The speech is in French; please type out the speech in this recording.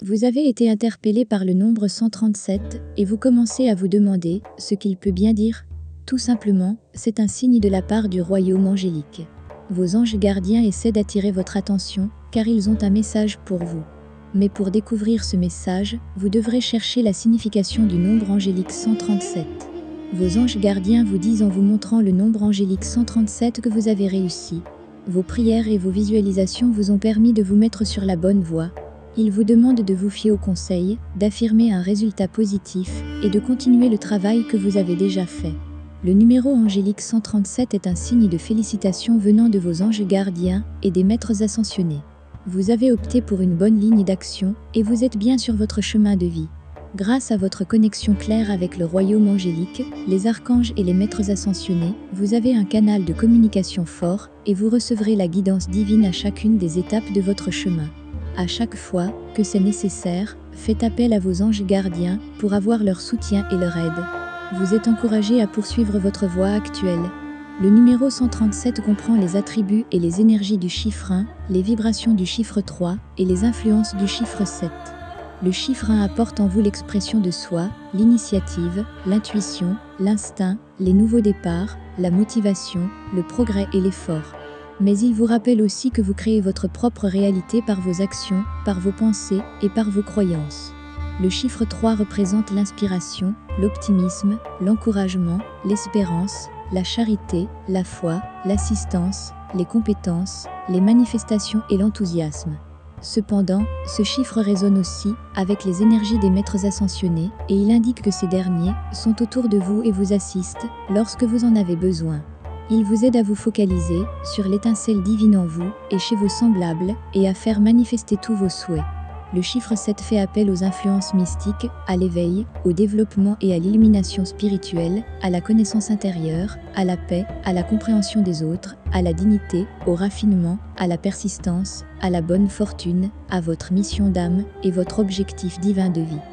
Vous avez été interpellé par le nombre 137 et vous commencez à vous demander ce qu'il peut bien dire. Tout simplement, c'est un signe de la part du royaume angélique. Vos anges gardiens essaient d'attirer votre attention car ils ont un message pour vous. Mais pour découvrir ce message, vous devrez chercher la signification du nombre angélique 137. Vos anges gardiens vous disent en vous montrant le nombre angélique 137 que vous avez réussi. Vos prières et vos visualisations vous ont permis de vous mettre sur la bonne voie. Ils vous demandent de vous fier aux conseils, d'affirmer un résultat positif et de continuer le travail que vous avez déjà fait. Le numéro angélique 137 est un signe de félicitations venant de vos anges gardiens et des maîtres ascensionnés. Vous avez opté pour une bonne ligne d'action et vous êtes bien sur votre chemin de vie. Grâce à votre connexion claire avec le royaume angélique, les archanges et les maîtres ascensionnés, vous avez un canal de communication fort et vous recevrez la guidance divine à chacune des étapes de votre chemin. À chaque fois que c'est nécessaire, faites appel à vos anges gardiens pour avoir leur soutien et leur aide. Vous êtes encouragé à poursuivre votre voie actuelle. Le numéro 137 comprend les attributs et les énergies du chiffre 1, les vibrations du chiffre 3 et les influences du chiffre 7. Le chiffre 1 apporte en vous l'expression de soi, l'initiative, l'intuition, l'instinct, les nouveaux départs, la motivation, le progrès et l'effort. Mais il vous rappelle aussi que vous créez votre propre réalité par vos actions, par vos pensées et par vos croyances. Le chiffre 3 représente l'inspiration, l'optimisme, l'encouragement, l'espérance, la charité, la foi, l'assistance, les compétences, les manifestations et l'enthousiasme. Cependant, ce chiffre résonne aussi avec les énergies des maîtres ascensionnés et il indique que ces derniers sont autour de vous et vous assistent lorsque vous en avez besoin. Il vous aide à vous focaliser sur l'étincelle divine en vous et chez vos semblables et à faire manifester tous vos souhaits. Le chiffre 7 fait appel aux influences mystiques, à l'éveil, au développement et à l'illumination spirituelle, à la connaissance intérieure, à la paix, à la compréhension des autres, à la dignité, au raffinement, à la persistance, à la bonne fortune, à votre mission d'âme et votre objectif divin de vie.